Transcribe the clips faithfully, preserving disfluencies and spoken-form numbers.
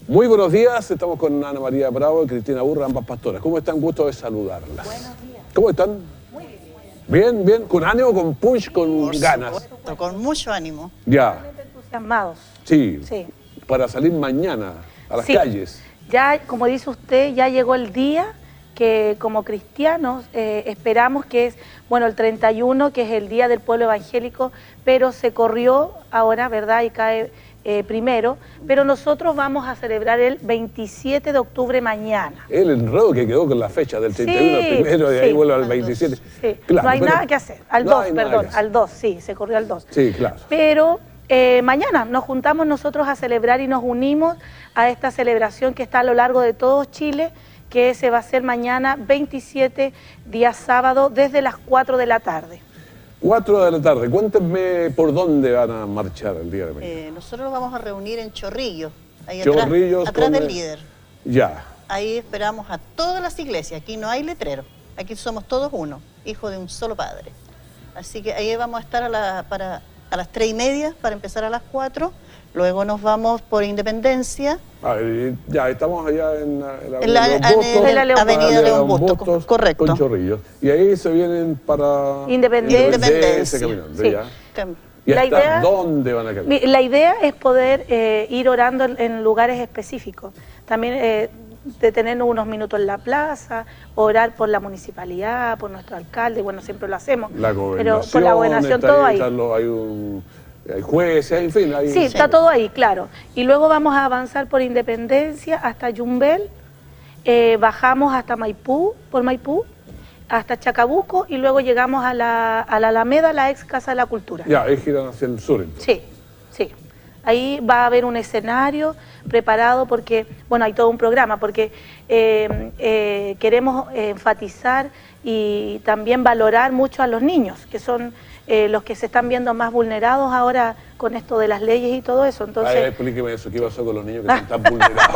Muy buenos días, estamos con Ana María Bravo y Cristina Burra, ambas pastoras. ¿Cómo están? Gusto de saludarlas. Buenos días. ¿Cómo están? Muy bien. Bien, bien, con ánimo, con punch, con Por ganas. supuesto, con mucho ánimo. Ya, Entusiasmados. sí, Sí. para salir mañana a las Sí. calles. Ya, como dice usted, ya llegó el día que como cristianos eh, esperamos que es, bueno, el treinta y uno, que es el Día del Pueblo Evangélico, pero se corrió ahora, ¿verdad? Y cae eh, primero, pero nosotros vamos a celebrar el veintisiete de octubre mañana. El enredo que quedó con la fecha del treinta y uno Sí, primero y sí. ahí vuelve al Al veintisiete. Sí. Claro, no hay pero nada que hacer, al no dos, hay nada perdón, que hacer. al dos, sí, se corrió al dos. Sí, claro. Pero eh, mañana nos juntamos nosotros a celebrar y nos unimos a esta celebración que está a lo largo de todo Chile, que se va a hacer mañana veintisiete, día sábado, desde las cuatro de la tarde. cuatro de la tarde, cuéntenme por dónde van a marchar el día de mañana. Eh, nosotros nos vamos a reunir en Chorrillos, ahí Chorrillos, atrás, atrás con del el- líder. Ya, Ahí esperamos a todas las iglesias, aquí no hay letrero, aquí somos todos uno, hijos de un solo padre. Así que ahí vamos a estar a, la, para, a las tres y media para empezar a las cuatro, luego nos vamos por Independencia. a ver, ya estamos allá en la, en la En la- León en Bustos, el- la León Avenida Avenida León Bustos, correcto. Con Chorrillos. Y ahí se vienen para Independencia. Independencia. caminando, Sí. ya. Cam- ¿Y La hasta idea- dónde van a caminar? Mi- La idea es poder eh, ir orando en, en lugares específicos. También eh, detenernos unos minutos en la plaza, orar por la municipalidad, por nuestro alcalde, bueno, siempre lo hacemos. La pero gobernación, por la gobernación está todo ahí. están los- hay, un, hay jueces, en fin. Hay, Sí, está todo ahí, claro. Y luego vamos a avanzar por Independencia hasta Yumbel, eh, bajamos hasta Maipú, por Maipú, hasta Chacabuco y luego llegamos a la, a la Alameda, la ex Casa de la Cultura. Ya, ahí giran hacia el sur. entonces. Sí, sí. Ahí va a haber un escenario preparado porque, bueno, hay todo un programa, porque eh, eh, queremos enfatizar y también valorar mucho a los niños, que son eh, los que se están viendo más vulnerados ahora con esto de las leyes y todo eso. Entonces, Ay, explíqueme eso, ¿qué pasó con los niños que están tan vulnerados?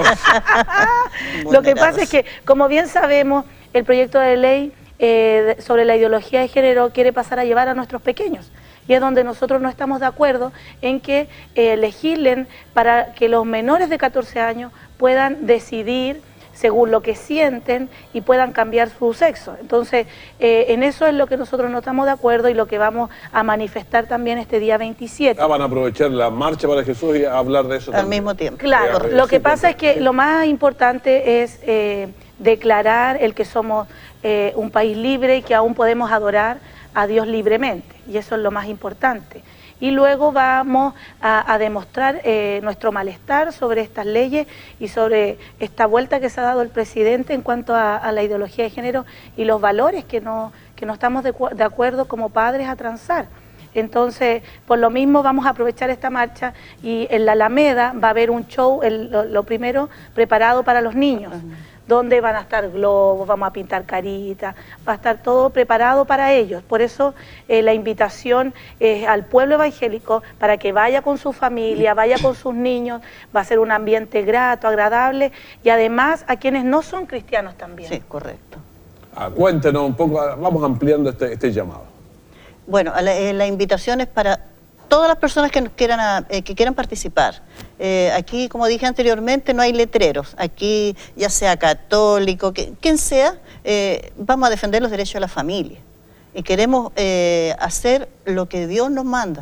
lo que pasa es que, como bien sabemos, el proyecto de ley eh, sobre la ideología de género quiere pasar a llevar a nuestros pequeños. Y es donde nosotros no estamos de acuerdo en que eh, legislen para que los menores de catorce años puedan decidir según lo que sienten y puedan cambiar su sexo. Entonces, eh, en eso es lo que nosotros no estamos de acuerdo y lo que vamos a manifestar también este día veintisiete. Ah, van a aprovechar la marcha para Jesús y a hablar de eso Al también. mismo tiempo. Claro, Eh, lo sí, que pasa es porque- que lo más importante es eh, declarar el que somos eh, un país libre y que aún podemos adorar a Dios libremente, y eso es lo más importante. Y luego vamos a, a demostrar eh, nuestro malestar sobre estas leyes y sobre esta vuelta que se ha dado el presidente en cuanto a, a la ideología de género y los valores que no, que no estamos de, de acuerdo como padres a transar. Entonces, por lo mismo vamos a aprovechar esta marcha y en la Alameda va a haber un show, el, lo, lo primero, preparado para los niños, uh-huh. donde van a estar globos, vamos a pintar caritas, va a estar todo preparado para ellos. Por eso eh, la invitación es al pueblo evangélico para que vaya con su familia, vaya con sus niños, va a ser un ambiente grato, agradable, y además a quienes no son cristianos también. Sí, correcto. Ah, cuéntenos un poco, vamos ampliando este, este llamado. Bueno, la, eh, la invitación es para todas las personas que, nos quieran, eh, que quieran participar. Eh, aquí, como dije anteriormente, no hay letreros. Aquí, ya sea católico, que, quien sea, eh, vamos a defender los derechos de la familia. Y queremos eh, hacer lo que Dios nos manda,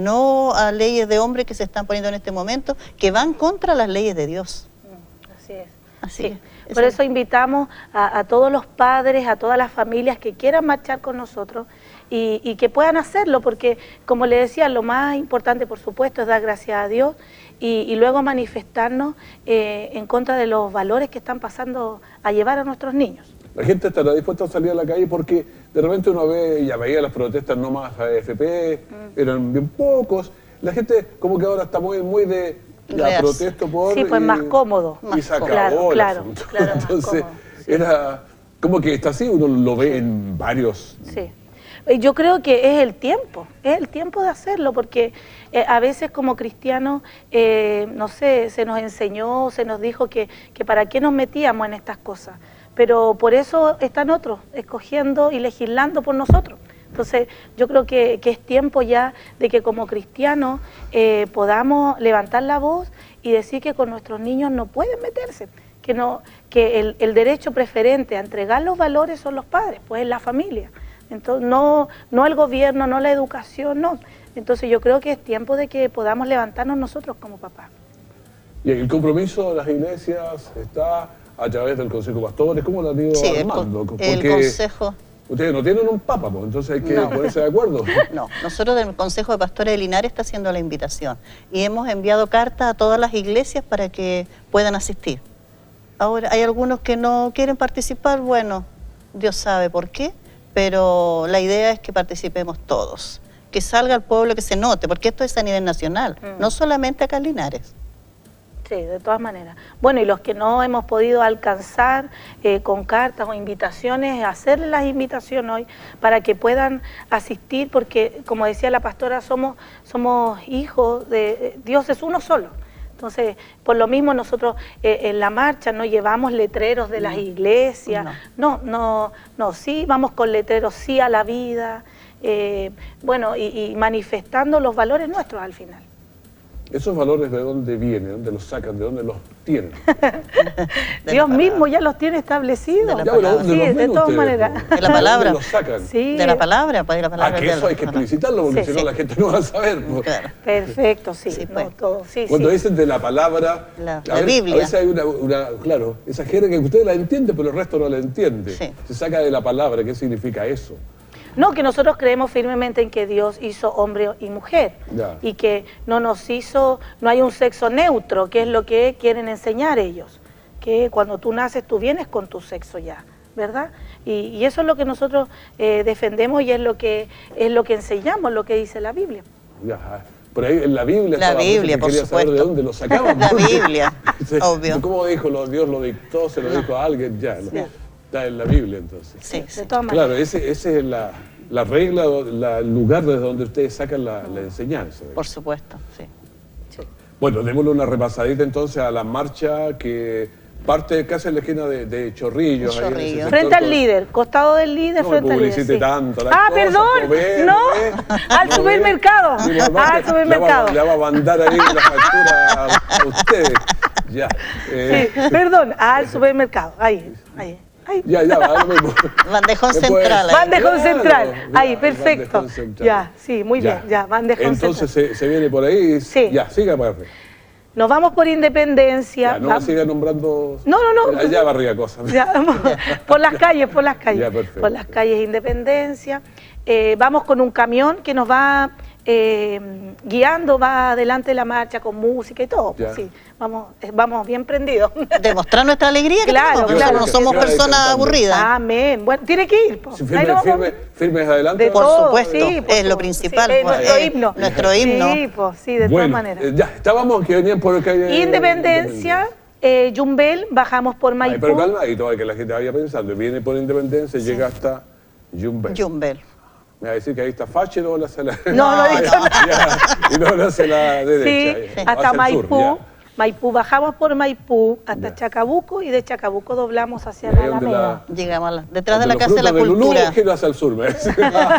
no a leyes de hombres que se están poniendo en este momento, que van contra las leyes de Dios. Así es. Así sí. es. Por eso invitamos a, a todos los padres, a todas las familias que quieran marchar con nosotros y, y que puedan hacerlo, porque como le decía, lo más importante por supuesto es dar gracias a Dios y, y luego manifestarnos eh, en contra de los valores que están pasando a llevar a nuestros niños. La gente estará dispuesta a salir a la calle porque de repente uno ve, ya veía las protestas no más A F P, mm. eran bien pocos. La gente como que ahora está muy, muy de... Ya protesto por... Sí, pues y, más cómodo. Y más se acabó claro, el claro, asunto. claro, Entonces, más cómodo, sí. Era como que está así, uno lo ve en varios... Sí. Yo creo que es el tiempo, es el tiempo de hacerlo, porque eh, a veces como cristianos, eh, no sé, se nos enseñó, se nos dijo que, que para qué nos metíamos en estas cosas, pero por eso están otros escogiendo y legislando por nosotros. Entonces yo creo que, que es tiempo ya de que como cristianos eh, podamos levantar la voz y decir que con nuestros niños no pueden meterse, que, no, que el, el derecho preferente a entregar los valores son los padres, pues es la familia. Entonces, no, no el gobierno, no la educación, no. Entonces yo creo que es tiempo de que podamos levantarnos nosotros como papás. Y el compromiso de las iglesias está a través del Consejo de Pastores, ¿cómo lo han ido sí, armando? El, Porque el Consejo... ustedes no tienen un papa, pues, entonces hay que no. ponerse de acuerdo. No, nosotros del Consejo de Pastores de Linares está haciendo la invitación y hemos enviado cartas a todas las iglesias para que puedan asistir. Ahora, hay algunos que no quieren participar, bueno, Dios sabe por qué, pero la idea es que participemos todos, que salga al pueblo, que se note, porque esto es a nivel nacional, mm. no solamente acá en Linares. Sí, de todas maneras. Bueno, y los que no hemos podido alcanzar eh, con cartas o invitaciones, hacerles las invitaciones hoy para que puedan asistir, porque como decía la pastora, somos, somos hijos de Dios, es uno solo. Entonces, por lo mismo nosotros eh, en la marcha no llevamos letreros de las iglesias, no, no, no, no sí vamos con letreros, sí a la vida, eh, bueno, y, y manifestando los valores nuestros al final. ¿Esos valores de dónde vienen? ¿Dónde los sacan? ¿De dónde los tienen? Dios mismo ya los tiene establecidos. De la palabra. Sí, de todas ustedes? maneras. De la palabra. ¿De dónde los sacan? Sí. De la palabra, pues de la palabra. Ah, que eso hay que explicitarlo, porque sí, si no sí. la gente no va a saber. Pues. Claro. Perfecto, sí. Sí, no, pues. todo, sí, Cuando sí. dicen de la palabra, La, a la ver, Biblia. A veces hay una, una, claro, esa jerga que usted la entiende, pero el resto no la entiende. Sí. Se saca de la palabra, ¿qué significa eso? No, que nosotros creemos firmemente en que Dios hizo hombre y mujer Ya. y que no nos hizo, no hay un sexo neutro, que es lo que quieren enseñar ellos, que cuando tú naces tú vienes con tu sexo ya, ¿verdad? Y, y eso es lo que nosotros eh, defendemos y es lo que es lo que enseñamos, lo que dice la Biblia. Ya. Por ahí en la Biblia, La estaba, Biblia, que por quería supuesto. saber de dónde lo sacaban. La porque- Biblia, obvio. ¿Cómo dijo? Lo, Dios lo dictó, se lo No. dijo a alguien, ya. ¿no? Sí. Está en la Biblia entonces. Sí, sí. De todas maneras. Claro, ese, ese es la, la regla, la- el lugar desde donde ustedes sacan la, la enseñanza. Por supuesto, sí. Bueno, démosle una repasadita entonces a la marcha que parte casi en la esquina de, de Chorrillos. De ahí en ese Chorrillos. sector Frente al con- líder, costado del líder, No me frente al líder. publicite sí. tanto las Ah, cosas, perdón, no ve, no, no ve, al no supermercado, ve. Mi mamá al que supermercado. Le va, le va a mandar ahí la factura a, a ustedes. Ya. eh, Sí, perdón, al supermercado, ahí, ahí. Ahí. Ya, ya, va, no me- Bandejón Después- central. ahí. Bandejón Claro, central, ya, ahí, perfecto. bandejón central. Ya, sí, muy bien, ya, bandejón Entonces central. se, se viene por ahí. y- Sí. Ya, siga para arriba. Nos vamos por Independencia. Ya, no vamos- siga nombrando. No, no, no. Ya barría cosas. Ya, vamos, por las calles, por las calles. Ya, perfecto. Por las calles Independencia. Eh, vamos con un camión que nos va eh, guiando, va adelante de la marcha con música y todo. Pues, Ya. sí, vamos, eh, vamos bien prendidos. Demostrar nuestra alegría, que Claro, tenemos, claro. no somos Claro, personas cantando. aburridas. Amén. Bueno, tiene que ir. po. Sí, Ahí firme, nos vamos. firme, firmes adelante. De Por todo, supuesto, sí, por es lo supuesto. principal, Sí, es pues, nuestro eh, himno. nuestro himno. Sí, pues, sí, de todas Bueno, maneras. eh, ya, estábamos que venían por calle Independencia, eh, Yumbel, bajamos por Ay, Maipú. pero calma, y todo que la gente vaya pensando, viene por Independencia y llega hasta Yumbel. Jumbel. Me va a decir que ahí está Fache y no hace la... No, no he dicho Ya, ya, y no hace la Sí, derecha. ya, hasta hacia el Maipú. sur, ya. Maipú, bajamos por Maipú hasta Ya. Chacabuco y de Chacabuco doblamos hacia Y ahí la donde Alameda. Llegamos a la- detrás de donde la los Casa de la frutos Lulú, Cultura. giro hacia el sur, me dice.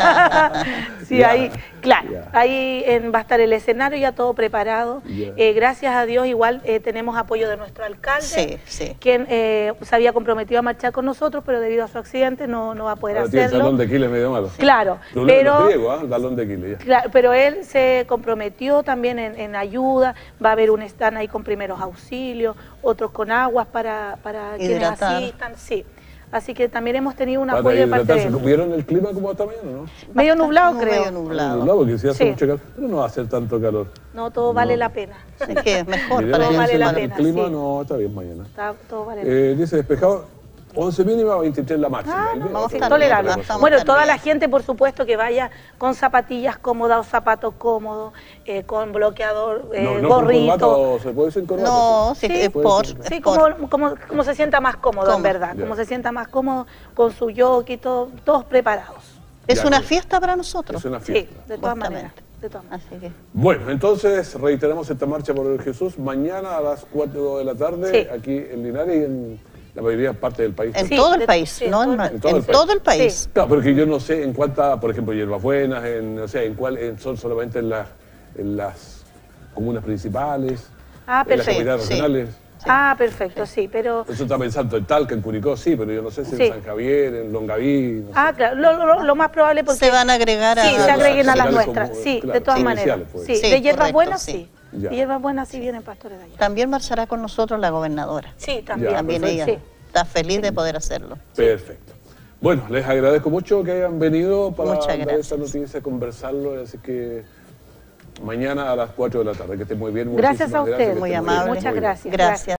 Sí, Ya. ahí, claro, Ya. ahí en- va a estar el escenario ya todo preparado. Ya. Eh, gracias a Dios igual eh, tenemos apoyo de nuestro alcalde, Sí, sí. quien eh, se había comprometido a marchar con nosotros, pero debido a su accidente no, no va a poder Ahora tiene el hacerlo. talón de Aquiles medio malo. Claro, Problema de los pero... griegos, ¿ah? Talón de Aquiles, ya. Claro, pero él se comprometió también en, en ayuda, va a haber un stand ahí con primeros auxilios, otros con aguas para, para quienes Hidratar. asistan, sí. Así que también hemos tenido un Para apoyo de parte de hidratarse. él. ¿Vieron el clima como está mañana, no? Medio nublado, No, creo. medio nublado. Nublado, porque si hace Sí. mucho calor, pero no va a hacer tanto calor. No, todo vale la pena. Así que es mejor Miremos para todo ellos. vale la el pena, clima, sí. no, está bien mañana. Está- todo vale la pena. Eh, dice despejado, once mínima, veintitrés la máxima. Ah, El no, día- vamos a otro- estar tolerable. bien, estamos Bueno, tan toda bien. la gente, por supuesto, que vaya con zapatillas cómodas o zapatos cómodos, eh, con bloqueador, eh, No, no con gorrito. corbata, ¿se puede decir corbata? No, sí, Sí, es puede por. ser. Sí, es por. como, como, como se sienta más cómodo, en Cómodo. verdad. Ya. Como se sienta más cómodo con su jockey, todo, todos preparados. Es Ya, una pues. fiesta para nosotros. Es una Sí, fiesta. de todas Justamente. maneras. De todas maneras. Así que. Bueno, entonces reiteramos esta marcha por el Jesús mañana a las cuatro de la tarde Sí. aquí en Linares y en la mayoría parte del país. En Sí, todo de- el país, sí, en no todo en, el ma- país. En todo en el país. todo el país. Claro, porque yo no sé en cuánta, por ejemplo, Hierbabuenas, en, o sea, en cuál en- son solamente en las, en las comunas principales. Ah, en las perfecto. capitales Sí. regionales. Sí. Ah, perfecto, sí, pero... Eso está pensando en Talca, en Curicó, sí, pero yo no sé si Sí. en San Javier, en Longaví, no Ah, sé. claro, lo, lo- lo más probable porque... Se van a agregar a... Sí, se agreguen a las capitales nuestras, como- sí, claro, de todas sí, maneras. iniciales, pues. Sí, Sí, de hierbas correcto, buenas, sí. sí. Ya. De hierbas buenas sí vienen pastores de allá. También marchará con nosotros la gobernadora. Sí, también. Ya, También perfecto. ella Sí. está feliz de poder hacerlo. Perfecto. Bueno, les agradezco mucho que hayan venido para Muchas dar gracias. esta noticia, conversarlo, así que mañana a las cuatro de la tarde, que estén muy bien. Gracias muchísimas a ustedes. que Muy estén amable. bien. Muchas Muy bien. gracias. Gracias.